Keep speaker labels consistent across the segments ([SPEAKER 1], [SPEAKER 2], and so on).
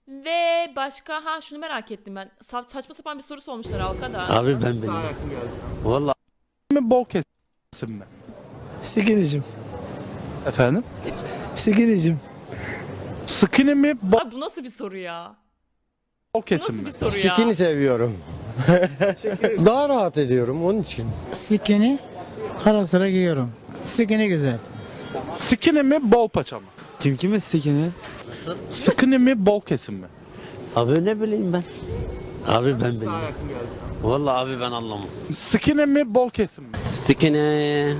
[SPEAKER 1] Ve başka şunu merak ettim ben. Saçma sapan bir soru sormuşlar halka da.
[SPEAKER 2] Abi ben bilmiyorum. Vallahi
[SPEAKER 3] mi bol kesim mi?
[SPEAKER 4] Sikinicim.
[SPEAKER 3] Efendim?
[SPEAKER 4] Sikinicim.
[SPEAKER 3] Skinny mi bol
[SPEAKER 1] Abi bu nasıl bir soru ya?
[SPEAKER 3] kesim
[SPEAKER 1] Nasıl
[SPEAKER 3] mi?
[SPEAKER 1] bir soru ya?
[SPEAKER 2] Skin'i seviyorum. Daha rahat ediyorum onun için.
[SPEAKER 4] Skinny ara sıra giyiyorum. Skinny güzel.
[SPEAKER 3] Skinny mi bol paça mı?
[SPEAKER 4] Kim kime skinny?
[SPEAKER 3] Skinny mi bol kesim mi?
[SPEAKER 2] Abi ne bileyim ben. Abi ben bilmiyorum. Vallahi abi ben anlamam.
[SPEAKER 3] Skinny mi bol kesim mi?
[SPEAKER 5] Skinny.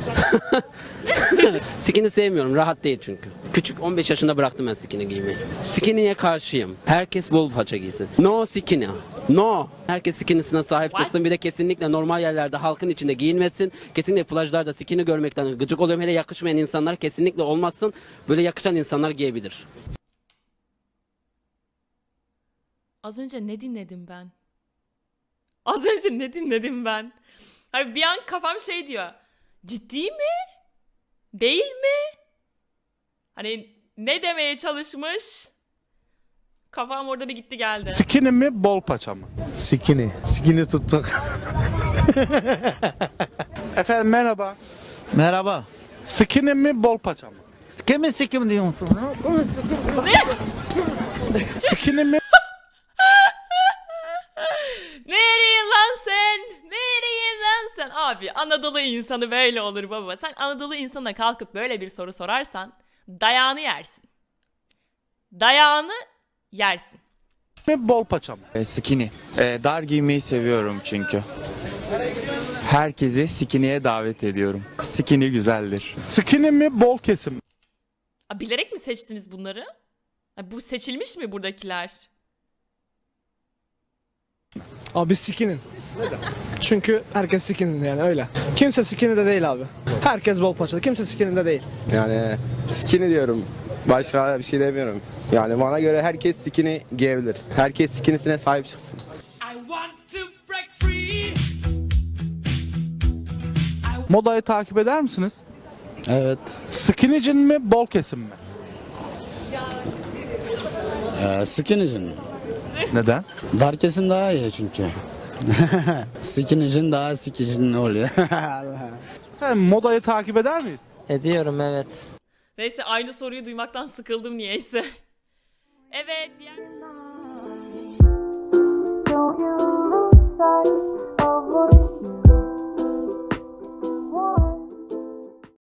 [SPEAKER 5] Skinny sevmiyorum. Rahat değil çünkü. Küçük 15 yaşında bıraktım ben skinny giymeyi. Skinny'ye karşıyım. Herkes bol paça giysin. No skinny. No. Herkes skinny'sine sahip çıksın. Bir de kesinlikle normal yerlerde halkın içinde giyinmesin. Kesinlikle plajlarda skinny görmekten gıcık oluyorum. Hele yakışmayan insanlar kesinlikle olmasın. Böyle yakışan insanlar giyebilir.
[SPEAKER 1] Az önce ne dinledim ben? Az önce ne dinledim ben? Abi bir an kafam şey diyor. Ciddi mi? Değil mi? Hani ne demeye çalışmış? Kafam orada bir gitti geldi.
[SPEAKER 3] Skinny mi bol paça mı?
[SPEAKER 4] Skinny. Skinny tuttuk.
[SPEAKER 3] Efendim merhaba.
[SPEAKER 4] Merhaba.
[SPEAKER 3] Skinny mi bol paça mı?
[SPEAKER 4] Kimin sikim diyorsun?
[SPEAKER 3] Skinny mi
[SPEAKER 1] Nereye lan sen? Nereye lan sen? Abi Anadolu insanı böyle olur baba. Sen Anadolu insanına kalkıp böyle bir soru sorarsan dayağını yersin. Dayağını yersin.
[SPEAKER 3] bol paça mı?
[SPEAKER 6] Skinny. Dar giymeyi seviyorum çünkü. Herkesi skinny'ye davet ediyorum. Skinny güzeldir.
[SPEAKER 3] Skinny mi bol kesim mi?
[SPEAKER 1] Aa, bilerek mi seçtiniz bunları? Bu seçilmiş mi buradakiler?
[SPEAKER 4] Abi skinny. Çünkü herkes skinny yani öyle. Kimse skinny de değil abi. Herkes bol paçalı. Kimse skinny de değil.
[SPEAKER 7] Yani skinny diyorum. Başka bir şey demiyorum. Yani bana göre herkes skinny giyebilir. Herkes skinny'sine sahip çıksın.
[SPEAKER 3] Modayı takip eder misiniz?
[SPEAKER 4] Evet.
[SPEAKER 3] Skinny jean mi bol kesim mi?
[SPEAKER 2] skinny'cin.
[SPEAKER 3] Neden?
[SPEAKER 2] Dar kesim daha iyi çünkü. Skinny'cin daha sikicin oluyor.
[SPEAKER 3] Efendim modayı takip eder miyiz?
[SPEAKER 8] Ediyorum evet.
[SPEAKER 1] Neyse aynı soruyu duymaktan sıkıldım niyeyse. Evet.